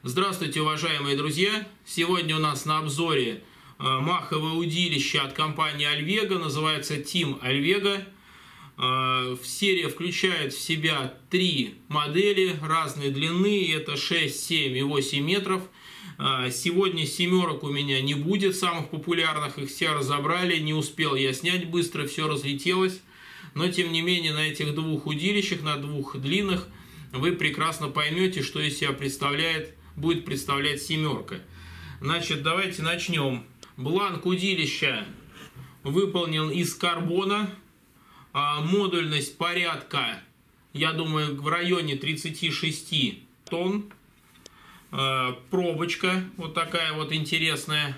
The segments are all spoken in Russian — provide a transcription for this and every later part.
Здравствуйте, уважаемые друзья! Сегодня у нас на обзоре маховое удилище от компании Alvega, называется Team Alvega. Серия включает в себя 3 модели разной длины, это 6, 7 и 8 метров. Сегодня семерок у меня не будет, самых популярных, их все разобрали, не успел я снять быстро, все разлетелось. Но тем не менее на этих 2 удилищах, на 2 длинных, вы прекрасно поймете, что из себя будет представлять семерка. Значит, давайте начнем. Бланк удилища выполнен из карбона. Модульность порядка, я думаю, в районе 36 тонн. Пробочка вот такая вот интересная,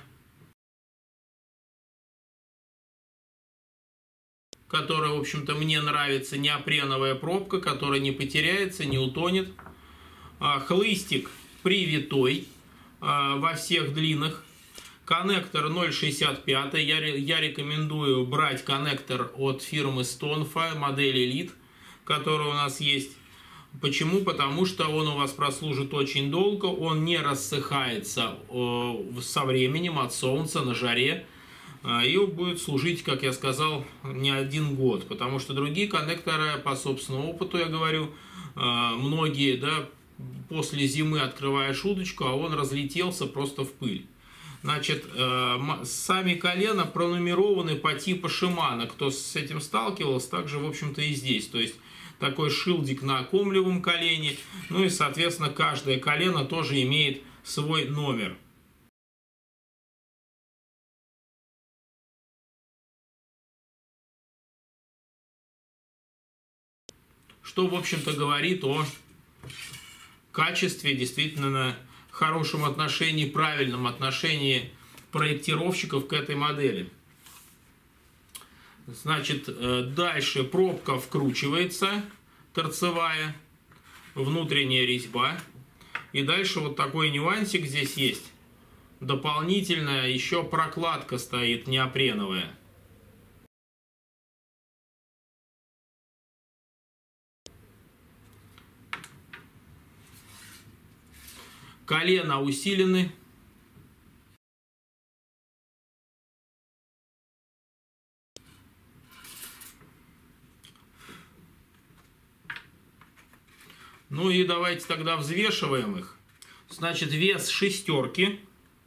которая, в общем-то, мне нравится. Неопреновая пробка, которая не потеряется, не утонет. Хлыстик привитой во всех длинах. Коннектор 0,65. Я рекомендую брать коннектор от фирмы Stonfa, модель Elite, которая у нас есть. Почему? Потому что он у вас прослужит очень долго, он не рассыхается со временем от солнца на жаре. И будет служить, как я сказал, не 1 год. Потому что другие коннекторы, по собственному опыту я говорю, многие, да, после зимы открываешь удочку, а он разлетелся просто в пыль. Значит, сами колена пронумерованы по типу Шимано. Кто с этим сталкивался, также, в общем-то, и здесь. То есть, такой шилдик на комлевом колене. Ну и, соответственно, каждое колено тоже имеет свой номер. Что, в общем-то, говорит о качестве, действительно, хорошем отношении, правильном отношении проектировщиков к этой модели. Значит, дальше пробка вкручивается, торцевая, внутренняя резьба. И дальше вот такой нюансик здесь есть. Дополнительная еще прокладка стоит неопреновая. Колена усилены. Ну и давайте тогда взвешиваем их. Значит, вес шестерки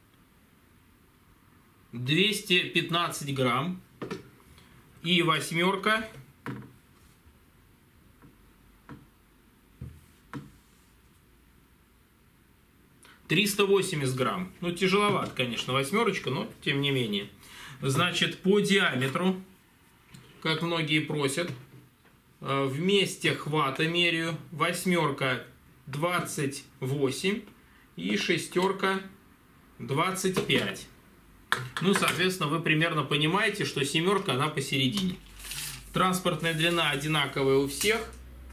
215 грамм. И восьмерка 380 грамм. Ну, тяжеловато, конечно, восьмерочка, но тем не менее. Значит, по диаметру, как многие просят, вместе хвата меряю. Восьмерка 28 и шестерка 25. Ну, соответственно, вы примерно понимаете, что семерка, она посередине. Транспортная длина одинаковая у всех,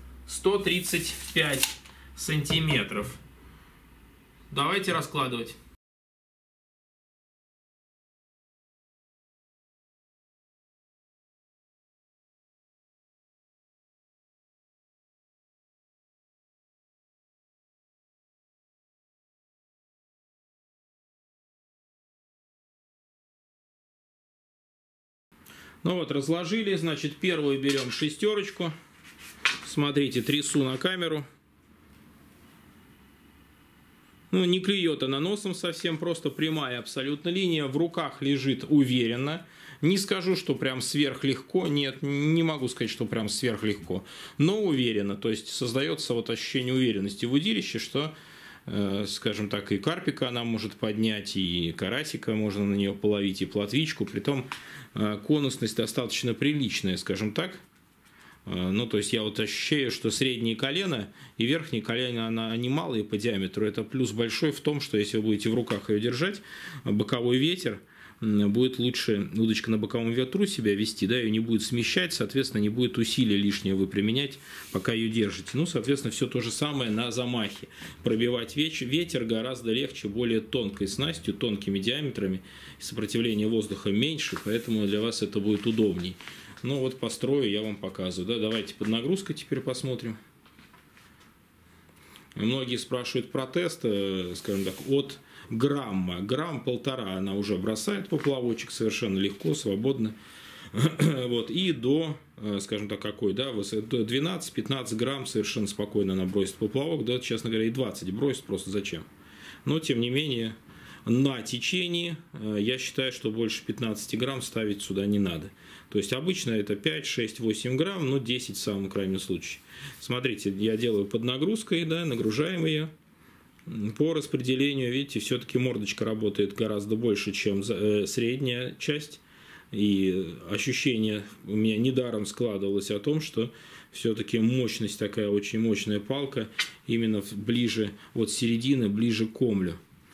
135 сантиметров. Давайте раскладывать. Ну вот, разложили. Значит, первую берем шестерочку. Смотрите, трясу на камеру. Ну, не клюет она носом совсем, просто прямая абсолютно линия. В руках лежит уверенно. Не скажу, что прям сверхлегко. Нет, не могу сказать, что прям сверхлегко. Но уверенно. То есть создается вот ощущение уверенности в удилище, что, скажем так, и карпика она может поднять, и карасика можно на нее половить, и плотвичку. Притом конусность достаточно приличная, скажем так. Ну, то есть я вот ощущаю, что средние колено и верхние колено, они малые по диаметру. Это плюс большой в том, что если вы будете в руках ее держать, боковой ветер, будет лучше удочка на боковом ветру себя вести, да, ее не будет смещать, соответственно, не будет усилия лишнего вы применять, пока ее держите. Ну, соответственно, все то же самое на замахе. Пробивать ветер гораздо легче более тонкой снастью, тонкими диаметрами, сопротивление воздуха меньше, поэтому для вас это будет удобней. Ну вот построю, я вам показываю. Да? Давайте под нагрузкой теперь посмотрим. Многие спрашивают про тест, скажем так, от грамма, грамм полтора она уже бросает поплавочек совершенно легко, свободно. Вот, и до, скажем так, какой, да, 12-15 грамм совершенно спокойно она бросит поплавок, да, честно говоря, и 20 бросит, просто зачем. Но, тем не менее, на течении я считаю, что больше 15 грамм ставить сюда не надо. То есть, обычно это 5, 6, 8 грамм, но 10 в самом крайнем случае. Смотрите, я делаю под нагрузкой, да, нагружаем ее. По распределению, видите, все-таки мордочка работает гораздо больше, чем средняя часть. И ощущение у меня недаром складывалось о том, что все-таки мощность такая, очень мощная палка, именно ближе от середины, ближе к комлю.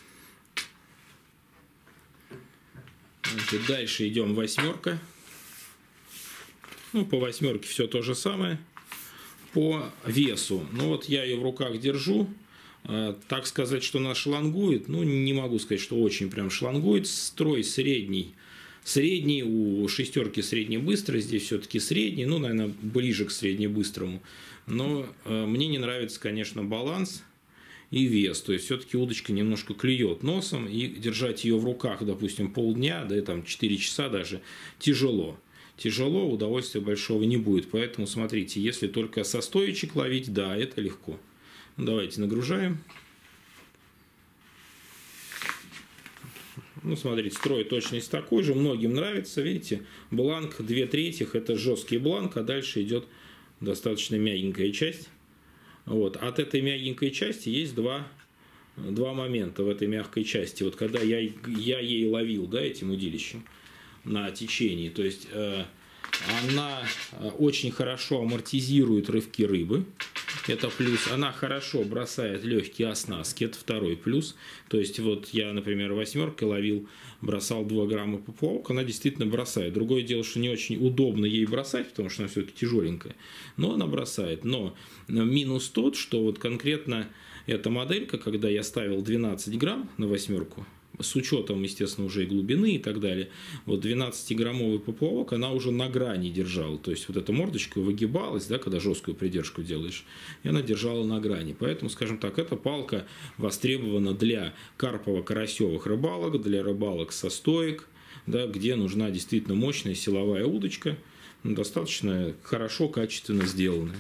Значит, дальше идем восьмерка. Ну, по восьмерке все то же самое. По весу. Ну, вот я ее в руках держу. Так сказать, что она шлангует, ну, не могу сказать, что очень прям шлангует. Строй средний. Средний, у шестерки средне-быстрый, здесь все-таки средний, ну, наверное, ближе к средне-быстрому. Но мне не нравится, конечно, баланс и вес. То есть, все-таки удочка немножко клюет носом, и держать ее в руках, допустим, полдня, да и там 4 часа даже, тяжело. Тяжело, удовольствия большого не будет. Поэтому, смотрите, если только со стоечек ловить, да, это легко. Давайте нагружаем. Ну, смотрите, строй точность такой же, многим нравится, видите, бланк 2/3, это жесткий бланк, а дальше идет достаточно мягенькая часть. Вот. От этой мягенькой части есть два момента в этой мягкой части. Вот когда я ей ловил, да, этим удилищем на течении, то есть она очень хорошо амортизирует рывки рыбы. Это плюс. Она хорошо бросает легкие оснастки. Это второй плюс. То есть, вот я, например, восьмеркой ловил, бросал 2 грамма поплавок. Она действительно бросает. Другое дело, что не очень удобно ей бросать, потому что она все-таки тяжеленькая. Но она бросает. Но минус тот, что вот конкретно эта моделька, когда я ставил 12 грамм на восьмерку, с учетом, естественно, уже и глубины и так далее, вот 12-граммовый поплавок, она уже на грани держала. То есть, вот эта мордочка выгибалась, да, когда жесткую придержку делаешь, и она держала на грани. Поэтому, скажем так, эта палка востребована для карпово-карасевых рыбалок, для рыбалок со стоек, да, где нужна действительно мощная силовая удочка, достаточно хорошо, качественно сделанная.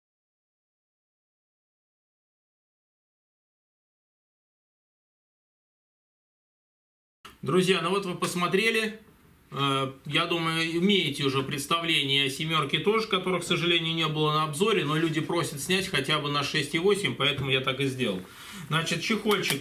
Друзья, ну вот вы посмотрели, я думаю, имеете уже представление о семерке тоже, которых, к сожалению, не было на обзоре, но люди просят снять хотя бы на 6,8, поэтому я так и сделал. Значит, чехольчик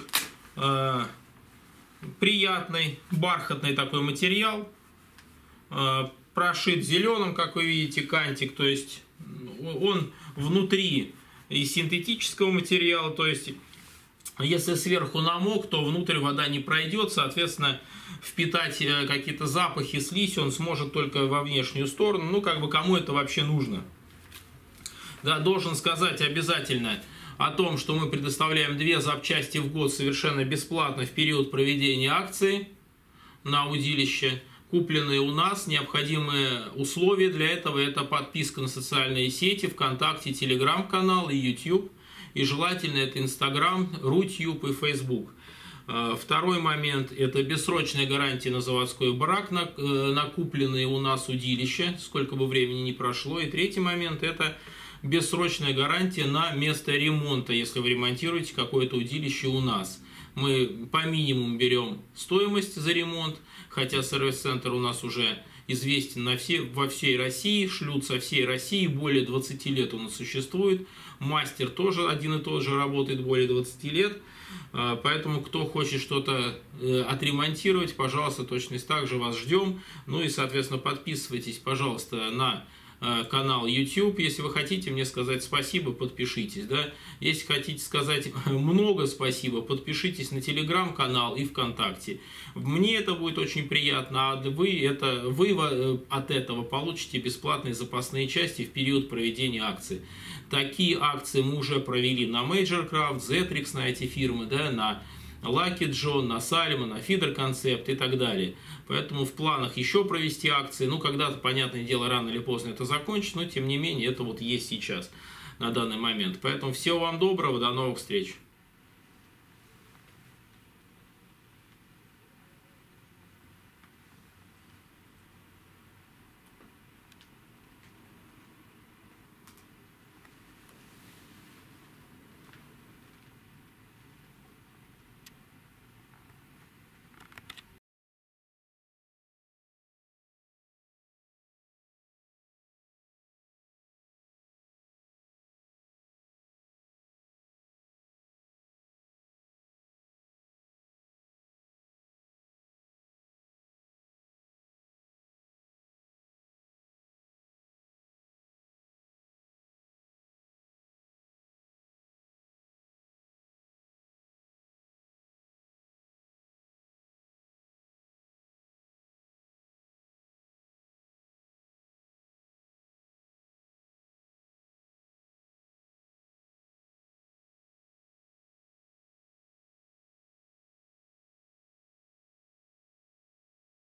приятный, бархатный такой материал, прошит зеленым, как вы видите, кантик, то есть он внутри из синтетического материала, то есть если сверху намок, то внутрь вода не пройдет, соответственно, впитать какие-то запахи, слизь он сможет только во внешнюю сторону. Ну, как бы кому это вообще нужно? Да, должен сказать обязательно о том, что мы предоставляем 2 запчасти в год совершенно бесплатно в период проведения акции на удилище, купленные у нас. Необходимые условия для этого – это подписка на социальные сети, ВКонтакте, Телеграм-канал и YouTube. И желательно это Инстаграм, Рутюб и Фейсбук. Второй момент – это бессрочная гарантия на заводской брак, на купленные у нас удилища, сколько бы времени ни прошло. И третий момент – это бессрочная гарантия на место ремонта, если вы ремонтируете какое-то удилище у нас. Мы по минимуму берем стоимость за ремонт, хотя сервис-центр у нас уже известен во всей России, шлют со всей России, более 20 лет он существует. Мастер тоже один и тот же работает более 20 лет. Поэтому, кто хочет что-то отремонтировать, пожалуйста, точно так же вас ждем. Ну и, соответственно, подписывайтесь, пожалуйста, на канал YouTube. Если вы хотите мне сказать спасибо, подпишитесь. Да? Если хотите сказать много спасибо, подпишитесь на Телеграм-канал и ВКонтакте. Мне это будет очень приятно, а вы от этого получите бесплатные запасные части в период проведения акции. Такие акции мы уже провели на Major Craft, Zetrix, на эти фирмы, да, на Lucky John, на Salomon, на Feeder Concept и так далее. Поэтому в планах еще провести акции. Ну, когда-то, понятное дело, рано или поздно это закончится, но тем не менее это вот есть сейчас. на данный момент. Поэтому всего вам доброго, до новых встреч.